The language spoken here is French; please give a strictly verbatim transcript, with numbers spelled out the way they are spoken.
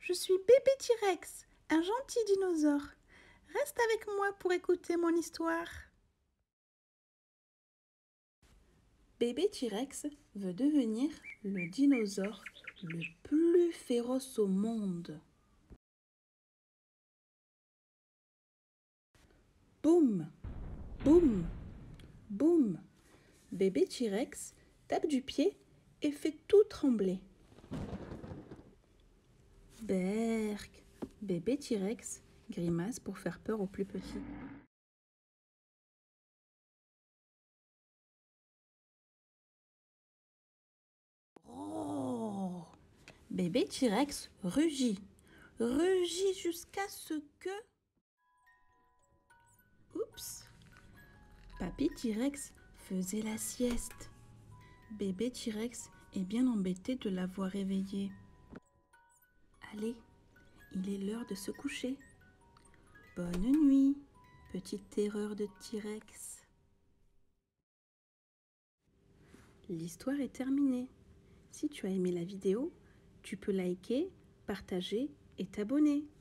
je suis bébé T-Rex, un gentil dinosaure. Reste avec moi pour écouter mon histoire. Bébé T-Rex veut devenir le dinosaure le plus féroce au monde. Boum, boum, boum. Bébé T-Rex tape du pied et fait tout trembler. Berk, bébé T-Rex grimace pour faire peur aux plus petits. Oh, bébé T-Rex rugit, rugit jusqu'à ce que... Oups, papy T-Rex faisait la sieste. Bébé T-Rex est bien embêté de l'avoir réveillé. Allez, il est l'heure de se coucher. Bonne nuit, petite terreur de T-Rex. L'histoire est terminée. Si tu as aimé la vidéo, tu peux liker, partager et t'abonner.